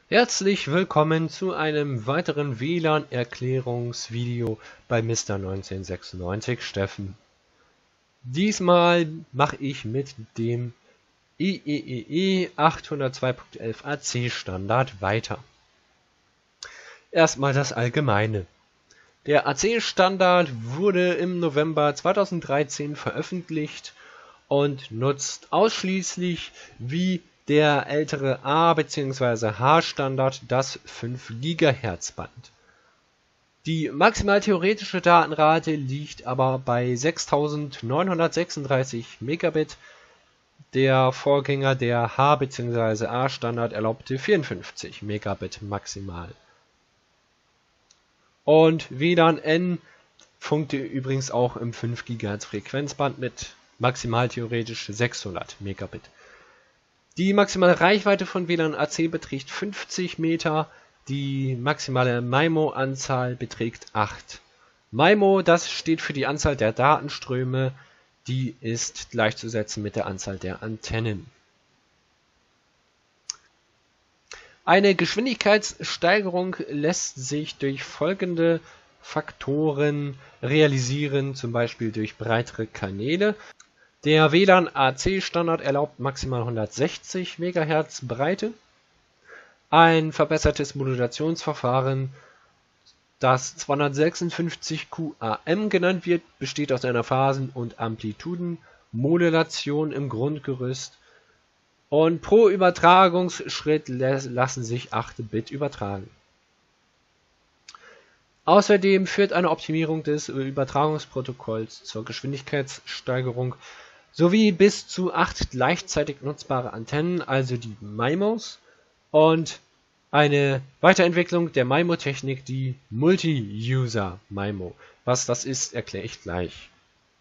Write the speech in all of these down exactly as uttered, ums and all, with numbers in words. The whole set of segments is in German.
Herzlich willkommen zu einem weiteren W L A N-Erklärungsvideo bei Mister neunzehnhundertsechsundneunzig Steffen. Diesmal mache ich mit dem E E E E achthundertzwei Punkt elf A C Standard weiter. Erstmal das Allgemeine. Der A C Standard wurde im November zweitausenddreizehn veröffentlicht und nutzt ausschließlich wie der ältere A- bzw. H-Standard das fünf Gigahertz Band. Die maximal theoretische Datenrate liegt aber bei sechstausendneunhundertsechsunddreißig Megabit. Der Vorgänger der H- bzw. A-Standard erlaubte vierundfünfzig Megabit maximal. Und W L A N N funkte übrigens auch im fünf Gigahertz Frequenzband mit maximal theoretisch sechshundert Megabit. Die maximale Reichweite von W L A N A C beträgt fünfzig Meter, die maximale MIMO-Anzahl beträgt acht. MIMO, das steht für die Anzahl der Datenströme, die ist gleichzusetzen mit der Anzahl der Antennen. Eine Geschwindigkeitssteigerung lässt sich durch folgende Faktoren realisieren, zum Beispiel durch breitere Kanäle. Der W L A N A C Standard erlaubt maximal hundertsechzig Megahertz Breite. Ein verbessertes Modulationsverfahren, das zweihundertsechsundfünfzig Q A M genannt wird, besteht aus einer Phasen- und Amplitudenmodulation im Grundgerüst. Und pro Übertragungsschritt lassen sich acht Bit übertragen. Außerdem führt eine Optimierung des Übertragungsprotokolls zur Geschwindigkeitssteigerung sowie bis zu acht gleichzeitig nutzbare Antennen, also die MIMOs, und eine Weiterentwicklung der MIMO-Technik, die Multi-User-MIMO. Was das ist, erkläre ich gleich.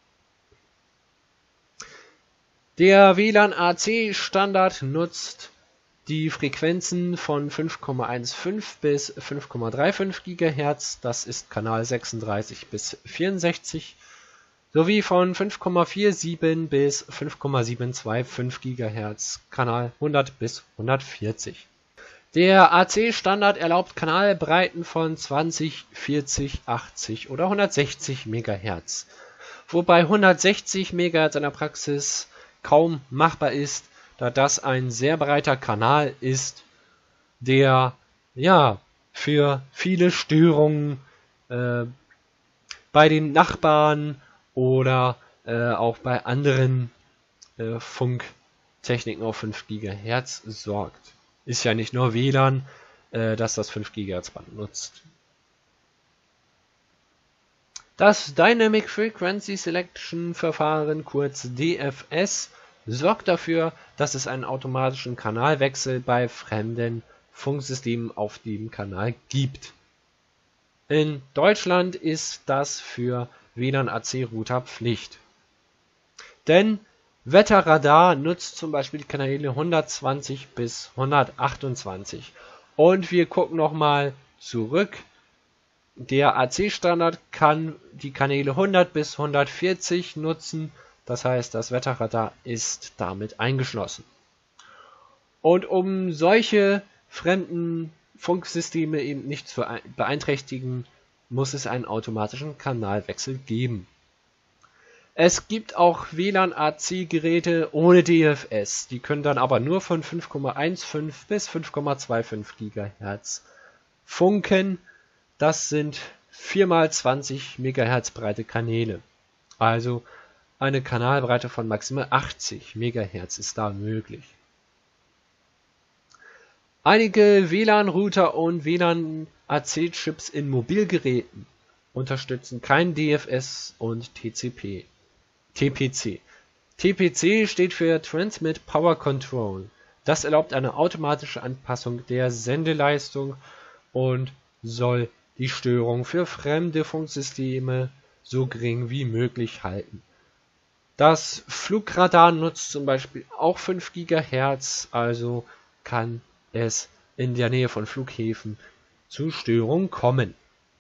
Der W L A N A C Standard nutzt die Frequenzen von fünf Komma fünfzehn bis fünf Komma fünfunddreißig Gigahertz, das ist Kanal sechsunddreißig bis vierundsechzig, sowie von fünf Komma siebenundvierzig bis fünf Komma siebenhundertfünfundzwanzig Gigahertz, Kanal hundert bis hundertvierzig. Der A C Standard erlaubt Kanalbreiten von zwanzig, vierzig, achtzig oder hundertsechzig Megahertz, wobei hundertsechzig Megahertz in der Praxis kaum machbar ist, da das ein sehr breiter Kanal ist, der ja für viele Störungen äh, bei den Nachbarn oder äh, auch bei anderen äh, Funktechniken auf fünf Gigahertz sorgt. Ist ja nicht nur W L A N, äh, das das fünf Gigahertz Band nutzt. Das Dynamic Frequency Selection Verfahren, kurz D F S, sorgt dafür, dass es einen automatischen Kanalwechsel bei fremden Funksystemen auf dem Kanal gibt. In Deutschland ist das für W L A N A C Router Pflicht. Denn Wetterradar nutzt zum Beispiel die Kanäle hundertzwanzig bis hundertachtundzwanzig. Und wir gucken nochmal zurück. Der A C-Standard kann die Kanäle hundert bis hundertvierzig nutzen. Das heißt, das Wetterradar ist damit eingeschlossen. Und um solche fremden Funksysteme eben nicht zu beeinträchtigen, muss es einen automatischen Kanalwechsel geben. Es gibt auch W L A N A C Geräte ohne D F S, die können dann aber nur von fünf Komma fünfzehn bis fünf Komma fünfundzwanzig Gigahertz funken. Das sind vier mal zwanzig Megahertz breite Kanäle. Also eine Kanalbreite von maximal achtzig Megahertz ist da möglich. Einige W L A N-Router und W L A N-A C-Chips in Mobilgeräten unterstützen kein D F S und T C P. T P C. T P C steht für Transmit Power Control. Das erlaubt eine automatische Anpassung der Sendeleistung und soll die Störung für fremde Funksysteme so gering wie möglich halten. Das Flugradar nutzt zum Beispiel auch fünf Gigahertz, also kann es in der Nähe von Flughäfen zu Störungen kommen.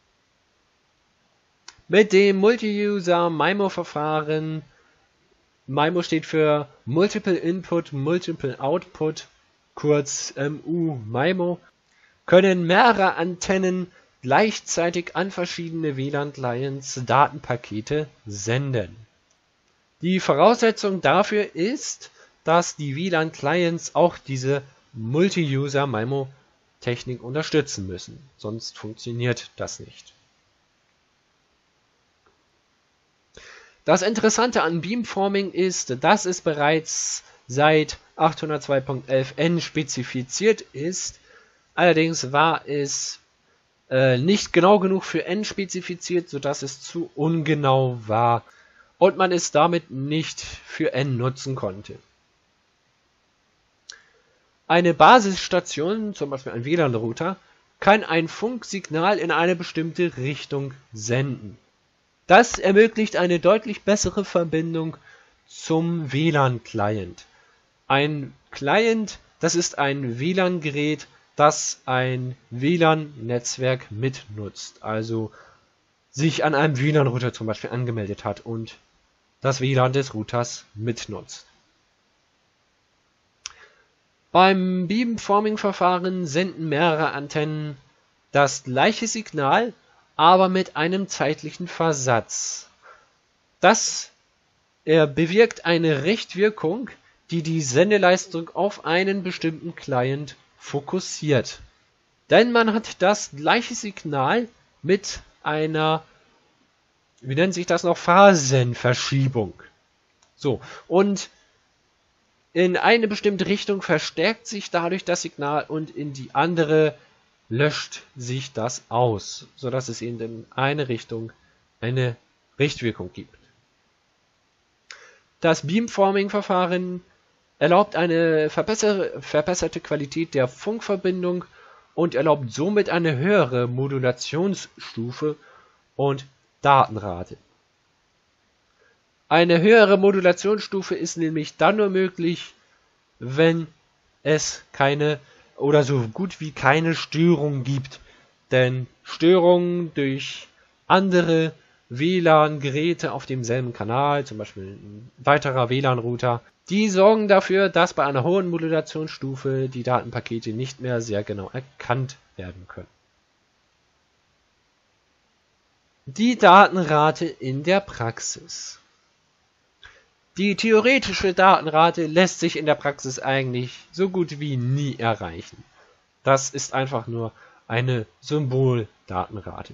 Mit dem Multi-User-MIMO-Verfahren, MIMO steht für Multiple Input, Multiple Output, kurz M U MIMO, können mehrere Antennen gleichzeitig an verschiedene W L A N-Clients Datenpakete senden. Die Voraussetzung dafür ist, dass die W L A N-Clients auch diese Multi-User-MIMO-Technik unterstützen müssen, sonst funktioniert das nicht. Das Interessante an Beamforming ist, dass es bereits seit achthundertzwei Punkt elf n spezifiziert ist, allerdings war es äh, nicht genau genug für N spezifiziert, sodass es zu ungenau war und man es damit nicht für N nutzen konnte. Eine Basisstation, zum Beispiel ein W L A N-Router, kann ein Funksignal in eine bestimmte Richtung senden. Das ermöglicht eine deutlich bessere Verbindung zum W L A N-Client. Ein Client, das ist ein W L A N-Gerät, das ein W L A N-Netzwerk mitnutzt, also sich an einem W L A N-Router zum Beispiel angemeldet hat und das W L A N des Routers mitnutzt. Beim Beamforming-Verfahren senden mehrere Antennen das gleiche Signal, aber mit einem zeitlichen Versatz. Das er bewirkt eine Richtwirkung, die die Sendeleistung auf einen bestimmten Client fokussiert. Denn man hat das gleiche Signal mit einer, wie nennt sich das noch, Phasenverschiebung. So, und in eine bestimmte Richtung verstärkt sich dadurch das Signal und in die andere löscht sich das aus, sodass es eben in eine Richtung eine Richtwirkung gibt. Das Beamforming-Verfahren erlaubt eine verbesser- verbesserte Qualität der Funkverbindung und erlaubt somit eine höhere Modulationsstufe und Datenrate. Eine höhere Modulationsstufe ist nämlich dann nur möglich, wenn es keine oder so gut wie keine Störung gibt. Denn Störungen durch andere W L A N-Geräte auf demselben Kanal, zum Beispiel ein weiterer W L A N-Router, die sorgen dafür, dass bei einer hohen Modulationsstufe die Datenpakete nicht mehr sehr genau erkannt werden können. Die Datenrate in der Praxis. Die theoretische Datenrate lässt sich in der Praxis eigentlich so gut wie nie erreichen. Das ist einfach nur eine Symboldatenrate.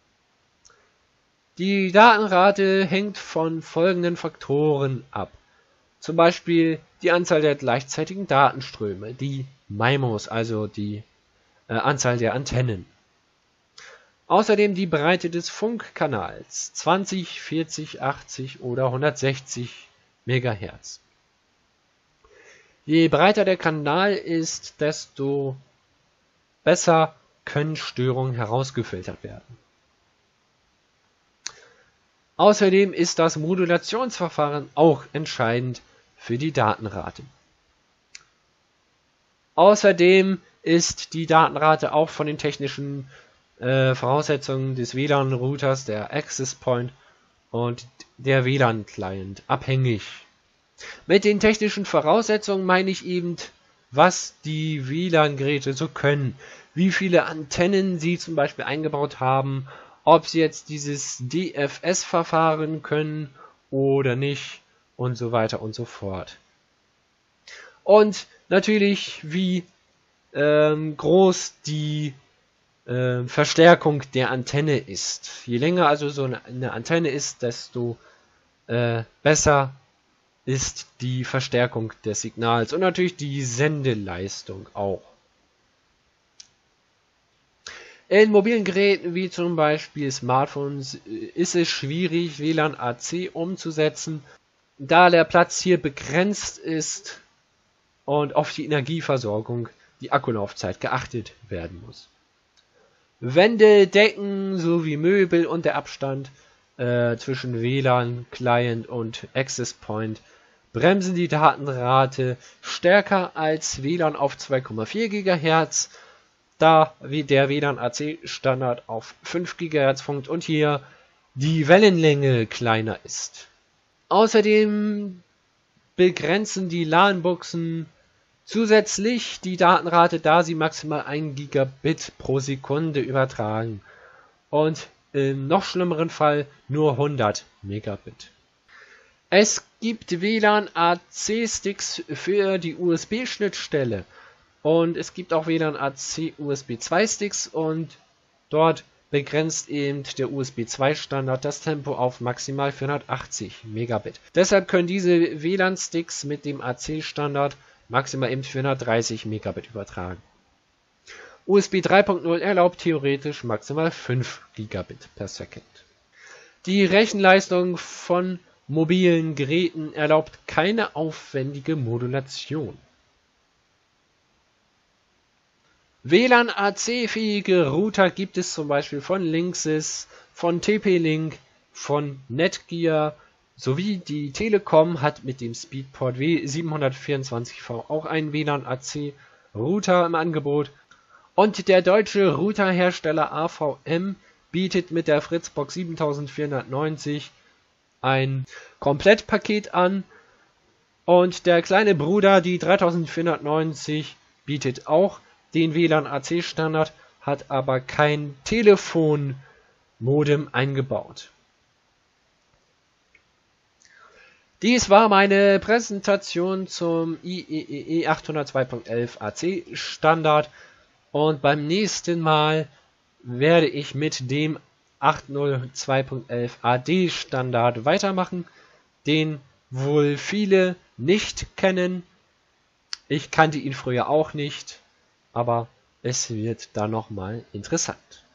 Die Datenrate hängt von folgenden Faktoren ab. Zum Beispiel die Anzahl der gleichzeitigen Datenströme, die MIMOs, also die äh, Anzahl der Antennen. Außerdem die Breite des Funkkanals, zwanzig, vierzig, achtzig oder hundertsechzig Megahertz. Je breiter der Kanal ist, desto besser können Störungen herausgefiltert werden. Außerdem ist das Modulationsverfahren auch entscheidend für die Datenrate. Außerdem ist die Datenrate auch von den technischen äh, Voraussetzungen des W L A N-Routers, der Access Point und der W L A N-Client abhängig. Mit den technischen Voraussetzungen meine ich eben, was die W L A N-Geräte so können, wie viele Antennen sie zum Beispiel eingebaut haben, ob sie jetzt dieses D F S-Verfahren können oder nicht und so weiter und so fort. Und natürlich, wie ähm, groß die äh, Verstärkung der Antenne ist. Je länger also so eine, eine Antenne ist, desto äh, besser ist die Verstärkung des Signals und natürlich die Sendeleistung auch. In mobilen Geräten wie zum Beispiel Smartphones ist es schwierig, W L A N A C umzusetzen, da der Platz hier begrenzt ist und auf die Energieversorgung, die Akkulaufzeit geachtet werden muss. Wände, Decken sowie Möbel und der Abstand äh, zwischen W L A N, Client und Access Point bremsen die Datenrate stärker als W L A N auf zwei Komma vier Gigahertz, da wie der W L A N A C Standard auf fünf Gigahertz funkt und hier die Wellenlänge kleiner ist. Außerdem begrenzen die LAN-Buchsen Zusätzlich die Datenrate, da sie maximal ein Gigabit pro Sekunde übertragen und im noch schlimmeren Fall nur hundert Megabit. Es gibt W L A N-A C-Sticks für die U S B-Schnittstelle und es gibt auch W L A N-A C U S B zwei Sticks und dort begrenzt eben der U S B zwei Standard das Tempo auf maximal vierhundertachtzig Megabit. Deshalb können diese W L A N-Sticks mit dem A C-Standard maximal eben vierhundertdreißig Megabit übertragen. U S B drei Punkt null erlaubt theoretisch maximal fünf Gigabit per Second. Die Rechenleistung von mobilen Geräten erlaubt keine aufwendige Modulation. W L A N-A C-fähige Router gibt es zum Beispiel von Linksys, von T P-Link, von Netgear sowie die Telekom hat mit dem Speedport W siebenhundertvierundzwanzig V auch einen W L A N-A C-Router im Angebot. Und der deutsche Routerhersteller A V M bietet mit der Fritzbox siebentausendvierhundertneunzig ein Komplettpaket an. Und der kleine Bruder, die dreitausendvierhundertneunzig, bietet auch den W L A N-A C-Standard, hat aber kein Telefonmodem eingebaut. Dies war meine Präsentation zum I E E E achthundertzwei Punkt elf A C-Standard und beim nächsten Mal werde ich mit dem achthundertzwei Punkt elf A D-Standard weitermachen, den wohl viele nicht kennen. Ich kannte ihn früher auch nicht, aber es wird da nochmal interessant.